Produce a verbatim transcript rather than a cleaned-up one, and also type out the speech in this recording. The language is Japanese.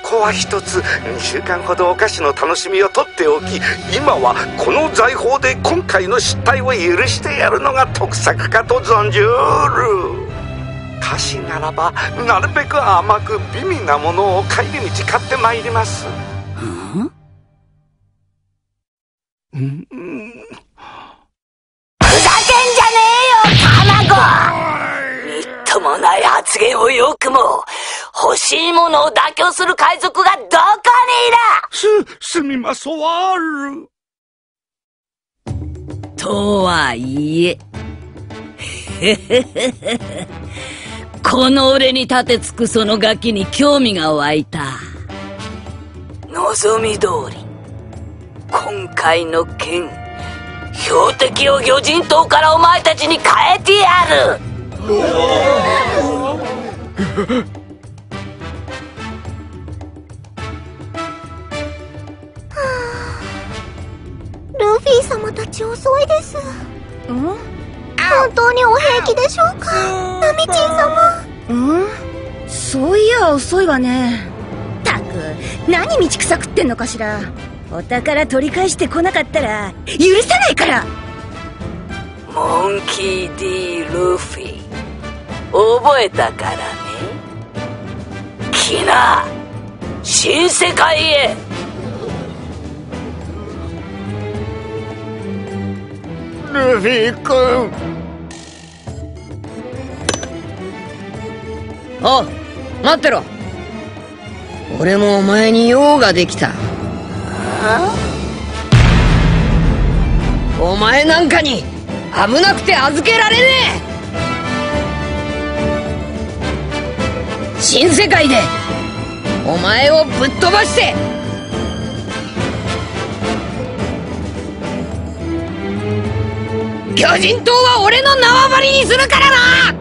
こは一つにしゅうかんほどお菓子の楽しみをとっておき、今はこの財宝で今回の失態を許してやるのが得策かと存じうる。菓子ならばなるべく甘く美味なものを帰り道買ってまいります。んんふざけんじゃねえよ卵。みっともない発言をよくも。欲しいものを妥協する海賊がどこにいる。 す、すみますわる。 とはいえへへへへこの俺に立てつくそのガキに興味が湧いた。望み通り今回の件、標的を魚人島からお前たちに変えてやる。 ルフィ様たち遅いです。ん？本当にお平気でしょうか、ナミチン様。 うん？そういや遅いわね。たく、何道草食ってんのかしら。お宝取り返してこなかったら許さないから。 モンキー D ルフィ覚えたからね。来な、新世界へ。 ルフィ君。 おう、待ってろ。俺もお前に用ができた。お前なんかに危なくて預けられねえ。新世界でお前をぶっ飛ばして巨人島は俺の縄張りにするからな。